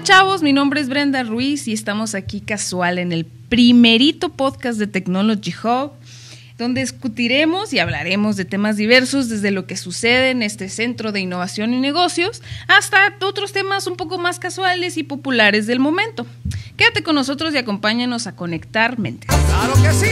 chavos, mi nombre es Brenda Ruiz y estamos aquí casual en el primerito podcast de Technology Hub, donde discutiremos y hablaremos de temas diversos, desde lo que sucede en este centro de innovación y negocios hasta otros temas un poco más casuales y populares del momento. Quédate con nosotros y acompáñanos a conectar mentes. ¡Claro que sí!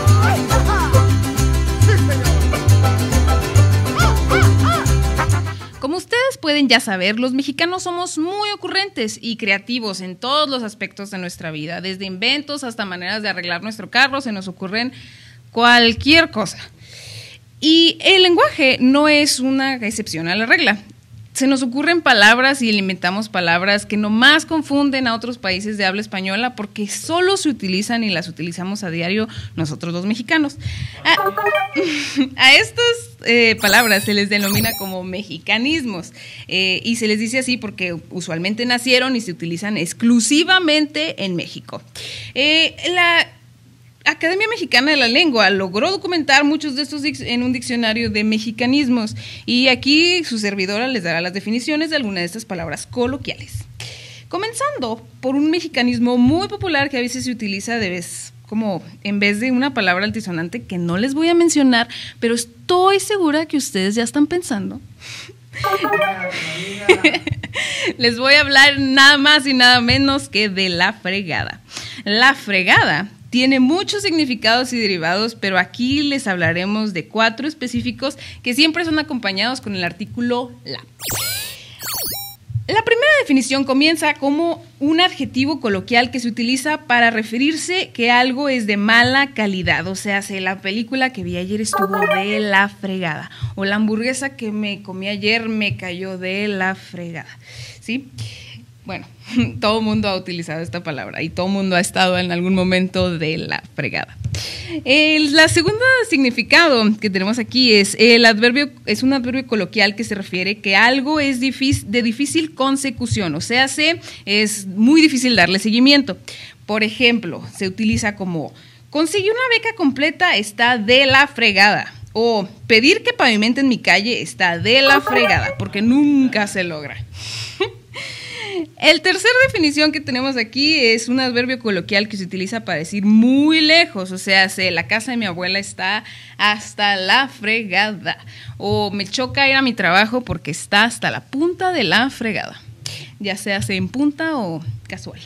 Como ustedes pueden ya saber, los mexicanos somos muy ocurrentes y creativos en todos los aspectos de nuestra vida. Desde inventos hasta maneras de arreglar nuestro carro, se nos ocurren cualquier cosa. Y el lenguaje no es una excepción a la regla. Se nos ocurren palabras y inventamos palabras que nomás confunden a otros países de habla española porque solo se utilizan y las utilizamos a diario nosotros los mexicanos. A estas palabras se les denomina como mexicanismos y se les dice así porque usualmente nacieron y se utilizan exclusivamente en México. La Academia Mexicana de la Lengua logró documentar muchos de estos en un diccionario de mexicanismos y aquí su servidora les dará las definiciones de algunas de estas palabras coloquiales. Comenzando por un mexicanismo muy popular que a veces se utiliza como en vez de una palabra altisonante que no les voy a mencionar, pero estoy segura que ustedes ya están pensando. Les voy a hablar nada más y nada menos que de la fregada. La fregada tiene muchos significados y derivados, pero aquí les hablaremos de 4 específicos que siempre son acompañados con el artículo la. La primera definición comienza como un adjetivo coloquial que se utiliza para referirse que algo es de mala calidad. O sea, la película que vi ayer estuvo de la fregada. O la hamburguesa que me comí ayer me cayó de la fregada. ¿Sí? Bueno, todo el mundo ha utilizado esta palabra y todo el mundo ha estado en algún momento de la fregada. La segunda significado que tenemos aquí es un adverbio coloquial que se refiere que algo es de difícil consecución, o sea, es muy difícil darle seguimiento. Por ejemplo, se utiliza como conseguí una beca completa, está de la fregada. O pedir que pavimenten mi calle está de la fregada, porque nunca se logra. El tercer definición que tenemos aquí es un adverbio coloquial que se utiliza para decir muy lejos, o sea, la casa de mi abuela está hasta la fregada, o me choca ir a mi trabajo porque está hasta la punta de la fregada, ya sea en punta o casual.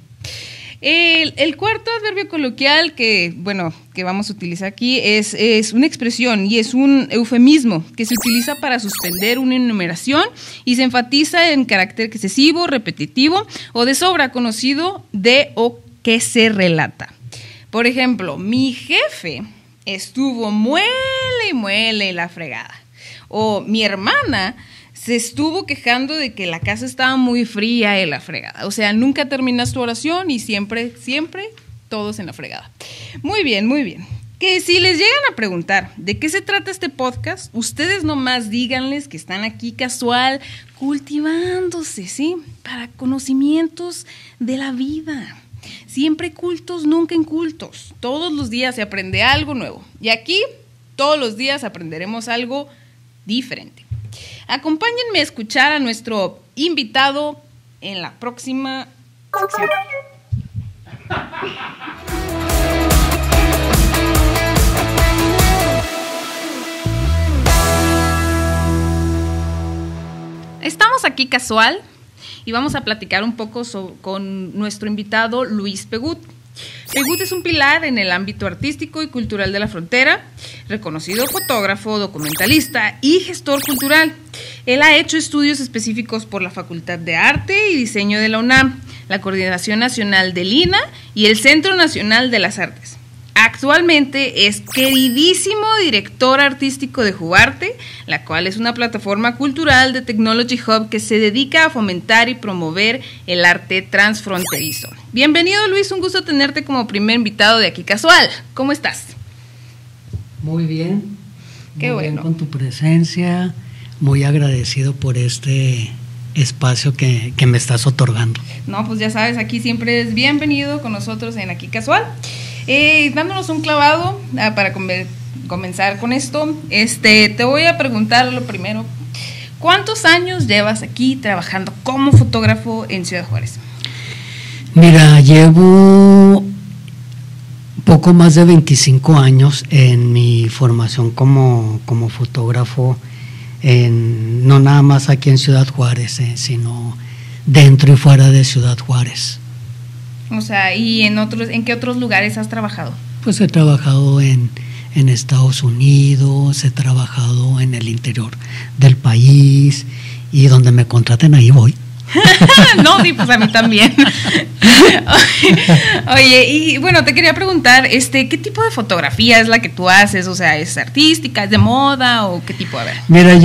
El cuarto adverbio coloquial que vamos a utilizar aquí es una expresión y es un eufemismo que se utiliza para suspender una enumeración y se enfatiza en carácter excesivo, repetitivo o de sobra conocido de o que se relata. Por ejemplo, mi jefe estuvo muele y muele la fregada. O mi hermana se estuvo quejando de que la casa estaba muy fría en la fregada. O sea, nunca terminas tu oración y siempre todos en la fregada. Muy bien, muy bien. Que si les llegan a preguntar de qué se trata este podcast, ustedes nomás díganles que están aquí casual, cultivándose, ¿sí? Para conocimientos de la vida. Siempre cultos, nunca incultos. Todos los días se aprende algo nuevo. Y aquí, todos los días aprenderemos algo diferente. Acompáñenme a escuchar a nuestro invitado en la próxima sección. Estamos aquí casual y vamos a platicar un poco con nuestro invitado Luis Pegut. Pegut es un pilar en el ámbito artístico y cultural de la frontera, reconocido fotógrafo, documentalista y gestor cultural. Él ha hecho estudios específicos por la Facultad de Arte y Diseño de la UNAM, la Coordinación Nacional del INA y el Centro Nacional de las Artes. Actualmente es queridísimo director artístico de Jubarte, la cual es una plataforma cultural de Technology Hub que se dedica a fomentar y promover el arte transfronterizo. Bienvenido, Luis, un gusto tenerte como primer invitado de Aquí Casual. ¿Cómo estás? Muy bien. Qué muy bueno. Bien con tu presencia, muy agradecido por este espacio que me estás otorgando. No, pues ya sabes, aquí siempre es bienvenido con nosotros en Aquí Casual. Dándonos un clavado para comenzar con esto, te voy a preguntar lo primero. ¿Cuántos años llevas aquí trabajando como fotógrafo en Ciudad Juárez? Mira, llevo poco más de 25 años en mi formación como fotógrafo, no nada más aquí en Ciudad Juárez, sino dentro y fuera de Ciudad Juárez. O sea, ¿y en qué otros lugares has trabajado? Pues he trabajado en Estados Unidos, he trabajado en el interior del país, y donde me contraten ahí voy. No, sí, pues a mí también. Oye, y bueno, te quería preguntar, ¿qué tipo de fotografía es la que tú haces? O sea, ¿es artística, es de moda o qué tipo? A ver. Mira,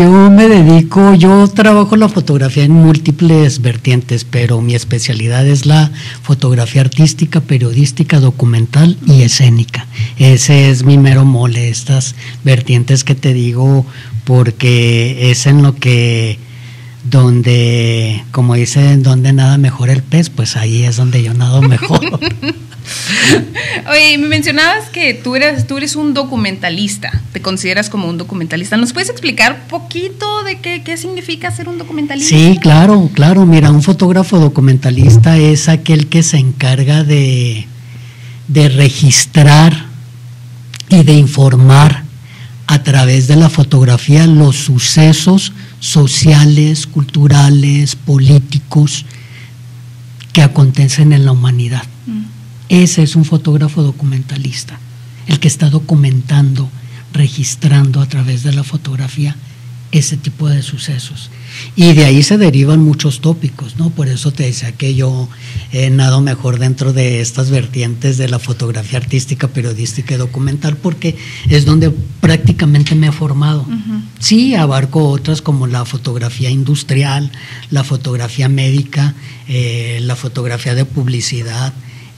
yo trabajo la fotografía en múltiples vertientes, pero mi especialidad es la fotografía artística, periodística, documental y escénica. Ese es mi mero mole, estas vertientes que te digo, porque es en lo que donde, como dicen, donde nada mejor el pez, pues ahí es donde yo nado mejor. Oye, me mencionabas que tú eres un documentalista, te consideras como un documentalista. ¿Nos puedes explicar poquito de qué significa ser un documentalista? Sí, claro, mira, un fotógrafo documentalista es aquel que se encarga de registrar y de informar a través de la fotografía los sucesos sociales, culturales, políticos que acontecen en la humanidad. Ese es un fotógrafo documentalista, el que está documentando, registrando a través de la fotografía ese tipo de sucesos. Y de ahí se derivan muchos tópicos, ¿no? Por eso te decía que yo nado mejor dentro de estas vertientes de la fotografía artística, periodística y documental, porque es donde prácticamente me he formado. Uh-huh. Sí, abarco otras como la fotografía industrial, la fotografía médica, la fotografía de publicidad.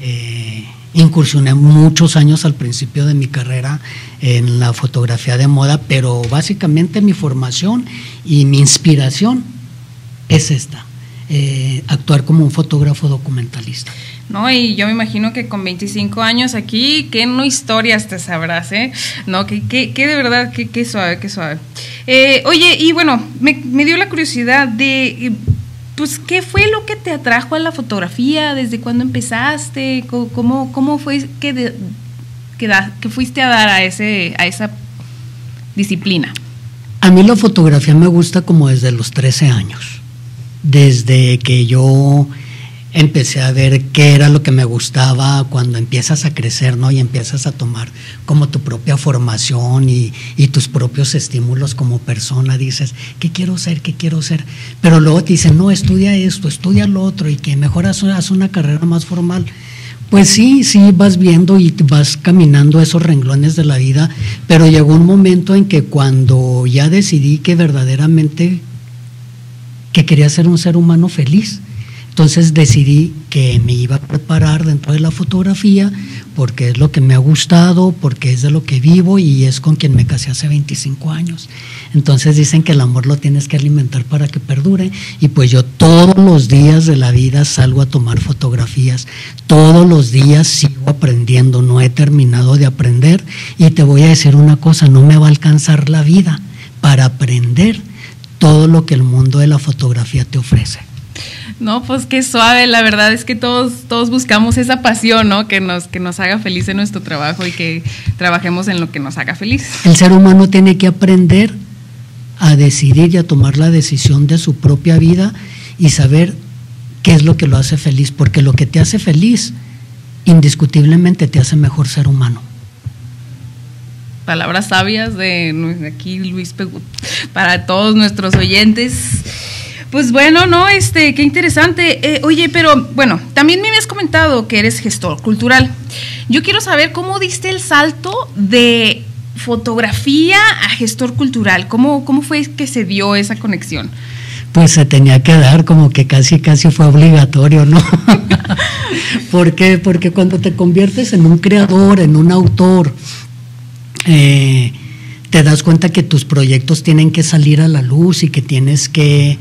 Incursioné muchos años al principio de mi carrera en la fotografía de moda, pero básicamente mi formación y mi inspiración es esta, actuar como un fotógrafo documentalista. No, y yo me imagino que con 25 años aquí, qué no historias te sabrás, ¿eh? No, que de verdad, qué suave, qué suave. Oye, y bueno, me dio la curiosidad de... Pues, ¿qué fue lo que te atrajo a la fotografía? ¿Desde cuándo empezaste? ¿Cómo fue que fuiste a dar a esa disciplina? A mí la fotografía me gusta como desde los 13 años. Desde que yo empecé a ver qué era lo que me gustaba, cuando empiezas a crecer, ¿no? Y empiezas a tomar como tu propia formación y tus propios estímulos como persona, dices, ¿qué quiero ser? Pero luego te dicen, no, estudia esto, estudia lo otro, y que mejor haz una carrera más formal. Pues sí, vas viendo y vas caminando esos renglones de la vida, pero llegó un momento en que cuando ya decidí que verdaderamente que quería ser un ser humano feliz, entonces decidí que me iba a preparar dentro de la fotografía porque es lo que me ha gustado, porque es de lo que vivo y es con quien me casé hace 25 años. Entonces dicen que el amor lo tienes que alimentar para que perdure, y pues yo todos los días de la vida salgo a tomar fotografías, todos los días sigo aprendiendo, no he terminado de aprender, y te voy a decir una cosa, no me va a alcanzar la vida para aprender todo lo que el mundo de la fotografía te ofrece. No, pues qué suave, la verdad es que todos buscamos esa pasión, ¿no? Que nos haga feliz en nuestro trabajo y que trabajemos en lo que nos haga feliz. El ser humano tiene que aprender a decidir y a tomar la decisión de su propia vida y saber qué es lo que lo hace feliz, porque lo que te hace feliz indiscutiblemente te hace mejor ser humano. Palabras sabias de aquí Luis Pegut para todos nuestros oyentes. Pues bueno, no, qué interesante. Oye, pero bueno, también me habías comentado que eres gestor cultural. Yo quiero saber cómo diste el salto de fotografía a gestor cultural. ¿Cómo fue que se dio esa conexión? Pues se tenía que dar, como que casi fue obligatorio, ¿no? ¿Por qué? Porque cuando te conviertes en un creador, en un autor, te das cuenta que tus proyectos tienen que salir a la luz y que tienes que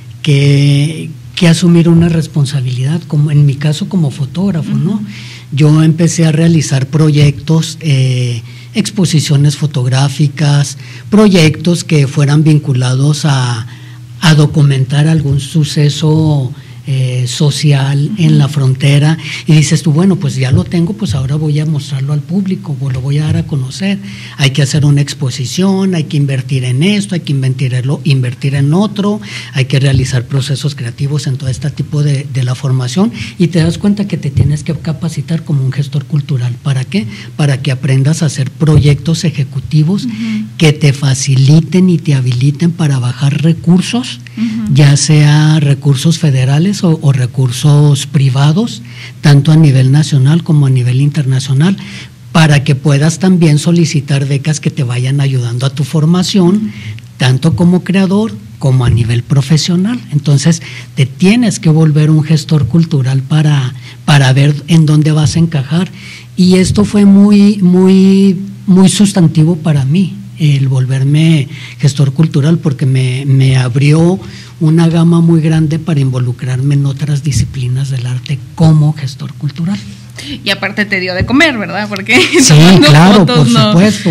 asumir una responsabilidad, como en mi caso como fotógrafo, ¿no? Yo empecé a realizar proyectos, exposiciones fotográficas, proyectos que fueran vinculados a documentar algún suceso social en la frontera, y dices tú, bueno, pues ya lo tengo, pues ahora voy a mostrarlo al público, o lo voy a dar a conocer. Hay que hacer una exposición, hay que invertir en esto, hay que invertir en otro, hay que realizar procesos creativos en todo este tipo de la formación, y te das cuenta que te tienes que capacitar como un gestor cultural. ¿Para qué? Para que aprendas a hacer proyectos ejecutivos que te faciliten y te habiliten para bajar recursos, ya sea recursos federales o recursos privados, tanto a nivel nacional como a nivel internacional, para que puedas también solicitar becas que te vayan ayudando a tu formación, tanto como creador como a nivel profesional. Entonces te tienes que volver un gestor cultural para ver en dónde vas a encajar, y esto fue muy sustantivo para mí, el volverme gestor cultural, porque me abrió una gama muy grande para involucrarme en otras disciplinas del arte como gestor cultural. Y aparte te dio de comer, ¿verdad? Porque sí, claro, por supuesto.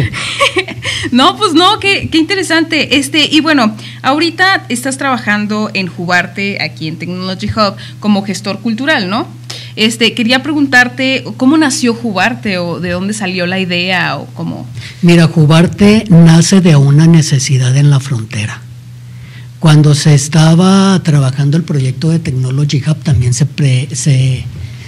No, pues no, qué interesante. Y bueno, ahorita estás trabajando en Jubarte, aquí en Technology Hub, como gestor cultural, ¿no? Quería preguntarte, ¿cómo nació Jubarte, o de dónde salió la idea, o cómo? Mira, Jubarte nace de una necesidad en la frontera. Cuando se estaba trabajando el proyecto de Technology Hub, también se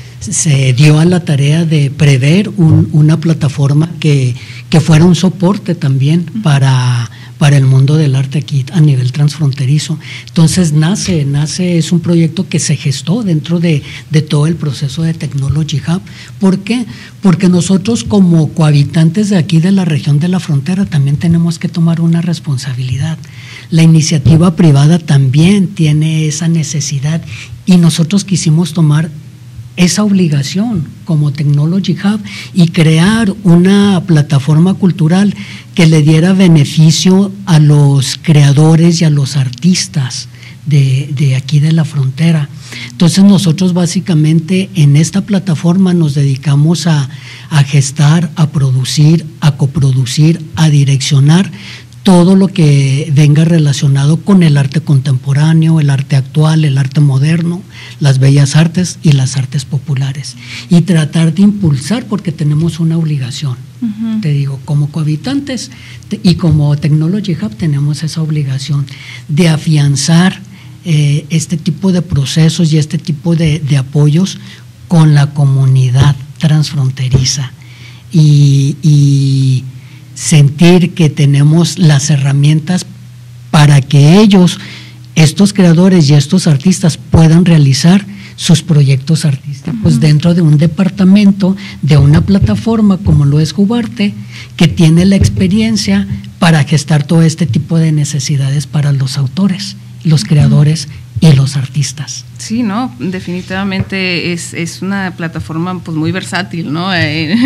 dio a la tarea de prever una plataforma que fuera un soporte también para el mundo del arte aquí a nivel transfronterizo. Entonces nace, es un proyecto que se gestó dentro de todo el proceso de Technology Hub. ¿Por qué? Porque nosotros, como cohabitantes de aquí de la región de la frontera, también tenemos que tomar una responsabilidad. La iniciativa privada también tiene esa necesidad, y nosotros quisimos tomar esa obligación como Technology Hub y crear una plataforma cultural que le diera beneficio a los creadores y a los artistas de aquí de la frontera. Entonces nosotros básicamente en esta plataforma nos dedicamos a gestar, a producir, a coproducir, a direccionar todo lo que venga relacionado con el arte contemporáneo, el arte actual, el arte moderno, las bellas artes y las artes populares, y tratar de impulsar, porque tenemos una obligación. Te digo, como cohabitantes y como Technology Hub tenemos esa obligación de afianzar este tipo de procesos y este tipo de apoyos con la comunidad transfronteriza, y sentir que tenemos las herramientas para que ellos, estos creadores y estos artistas, puedan realizar sus proyectos artísticos dentro de un departamento, de una plataforma como lo es Jubarte, que tiene la experiencia para gestar todo este tipo de necesidades para los autores, los creadores y los artistas. Sí, no, definitivamente es una plataforma pues muy versátil, ¿no?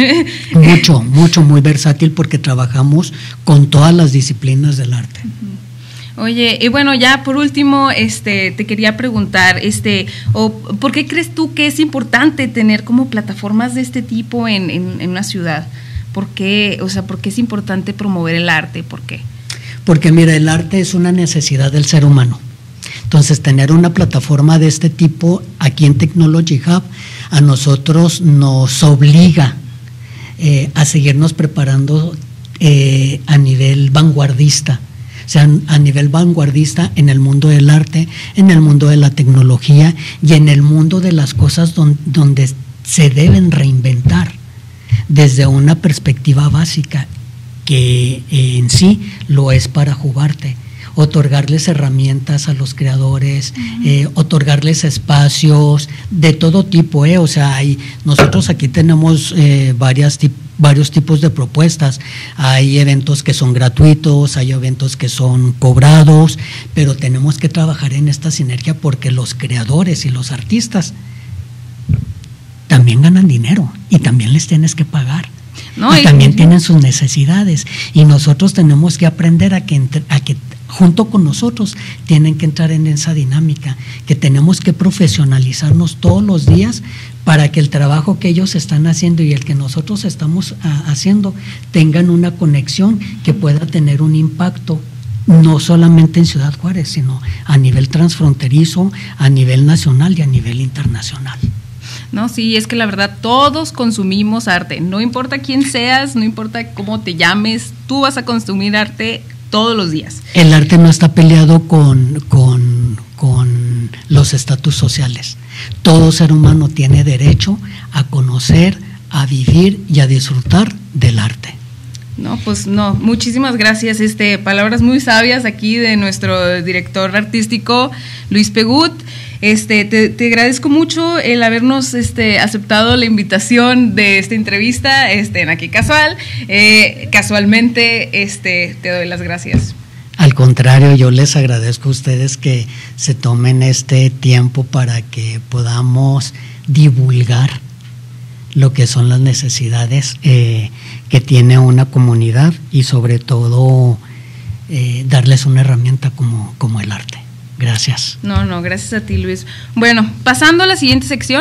Muy versátil, porque trabajamos con todas las disciplinas del arte. Oye, y bueno, ya por último, te quería preguntar, ¿por qué crees tú que es importante tener como plataformas de este tipo en una ciudad? ¿Por qué? O sea, ¿por qué es importante promover el arte? ¿Por qué? Porque mira, el arte es una necesidad del ser humano. Entonces, tener una plataforma de este tipo aquí en Technology Hub a nosotros nos obliga a seguirnos preparando a nivel vanguardista. O sea, a nivel vanguardista en el mundo del arte, en el mundo de la tecnología y en el mundo de las cosas donde se deben reinventar desde una perspectiva básica, que en sí lo es para Jubarte. Otorgarles herramientas a los creadores, otorgarles espacios de todo tipo, o sea, nosotros aquí tenemos varios tipos de propuestas. Hay eventos que son gratuitos, hay eventos que son cobrados, pero tenemos que trabajar en esta sinergia, porque los creadores y los artistas también ganan dinero y también les tienes que pagar. No, y también tienen sus necesidades, y nosotros tenemos que aprender a que junto con nosotros tienen que entrar en esa dinámica, que tenemos que profesionalizarnos todos los días para que el trabajo que ellos están haciendo y el que nosotros estamos haciendo tengan una conexión que pueda tener un impacto no solamente en Ciudad Juárez, sino a nivel transfronterizo, a nivel nacional y a nivel internacional. No, sí, es que la verdad todos consumimos arte, no importa quién seas, no importa cómo te llames, tú vas a consumir arte todos los días. El arte no está peleado con los estatus sociales. Todo ser humano tiene derecho a conocer, a vivir y a disfrutar del arte. No, pues no, muchísimas gracias, palabras muy sabias aquí de nuestro director artístico, Luis Pegut. Te agradezco mucho el habernos aceptado la invitación de esta entrevista en Aquí Casual. Casualmente te doy las gracias. Al contrario, yo les agradezco a ustedes que se tomen este tiempo para que podamos divulgar lo que son las necesidades que tiene una comunidad y sobre todo darles una herramienta como el arte. Gracias. No, gracias a ti, Luis. Bueno, pasando a la siguiente sección.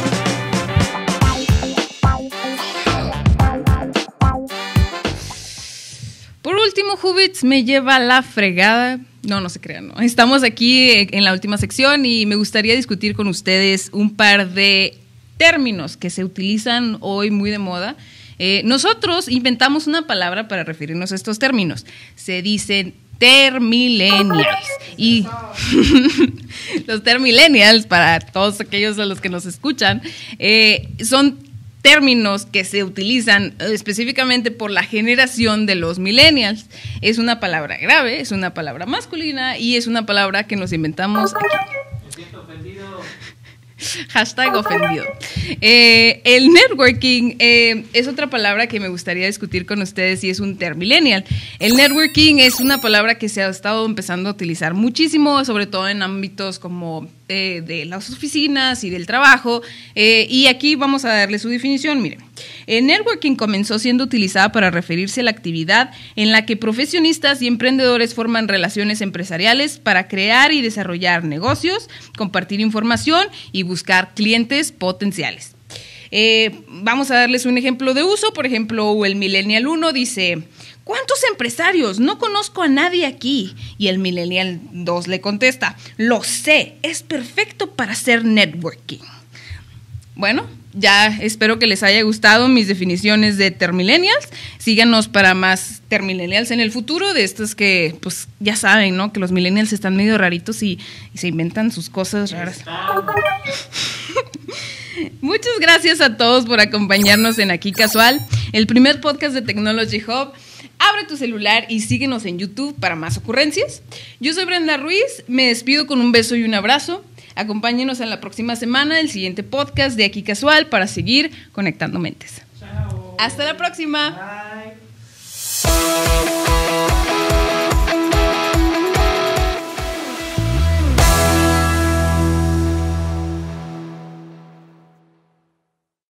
Por último, Hubits me lleva la fregada. No se crean, no. Estamos aquí en la última sección y me gustaría discutir con ustedes un par de términos que se utilizan hoy muy de moda. Nosotros inventamos una palabra para referirnos a estos términos. Se dicen termillennials. Y los termillennials, para todos aquellos a los que nos escuchan, son términos que se utilizan específicamente por la generación de los millennials. Es una palabra grave, es una palabra masculina y es una palabra que nos inventamos aquí. Me siento ofendido. Hashtag ofendido. El networking es otra palabra que me gustaría discutir con ustedes y es un termillennial. El networking es una palabra que se ha estado empezando a utilizar muchísimo, sobre todo en ámbitos como de las oficinas y del trabajo. Y aquí vamos a darle su definición. Miren, el networking comenzó siendo utilizada para referirse a la actividad en la que profesionistas y emprendedores forman relaciones empresariales para crear y desarrollar negocios, compartir información y buscar clientes potenciales. Vamos a darles un ejemplo de uso. Por ejemplo, el Millennial 1 dice: ¿cuántos empresarios? No conozco a nadie aquí. Y el Millennial 2 le contesta: lo sé, es perfecto para hacer networking. Bueno, ya espero que les haya gustado mis definiciones de termillennials. Síganos para más termillennials en el futuro, de estos que, pues, ya saben, ¿no? Que los millennials están medio raritos y se inventan sus cosas raras. Muchas gracias a todos por acompañarnos en Aquí Casual, el primer podcast de Technology Hub. Abre tu celular y síguenos en YouTube para más ocurrencias. Yo soy Brenda Ruiz, me despido con un beso y un abrazo. Acompáñenos en la próxima semana, el siguiente podcast de Aquí Casual, para seguir conectando mentes. Chao. Hasta la próxima. Bye.